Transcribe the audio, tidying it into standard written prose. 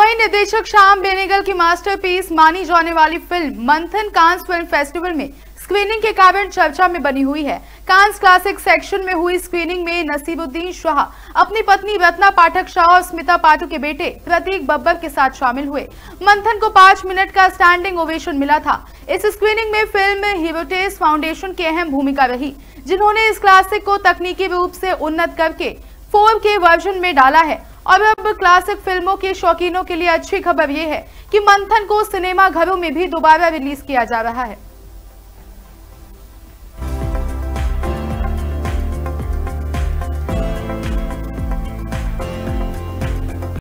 वहीं निर्देशक श्याम बेनेगल की मास्टरपीस मानी जाने वाली film Manthan Cannes film festival में स्क्रीनिंग के कारण चर्चा में बनी हुई है। कांस क्लासिक सेक्शन में हुई स्क्रीनिंग में नसीबुद्दीन शाह अपनी पत्नी रत्ना पाठक शाह और स्मिता पाठक के बेटे प्रतीक बब्बर के साथ शामिल हुए। मंथन को 5 मिनट का स्टैंडिंग ओवेशन मिला था। इस स्क्रीनिंग में फिल्म हेरिटेज फाउंडेशन की अहम भूमिका रही, जिन्होंने इस क्लासिक को तकनीकी रूप से उन्नत करके 4K वर्जन में डाला है। और अब क्लासिक फिल्मों के शौकीनों के लिए अच्छी खबर यह है कि मंथन को सिनेमा घरों में भी दोबारा रिलीज किया जा रहा है।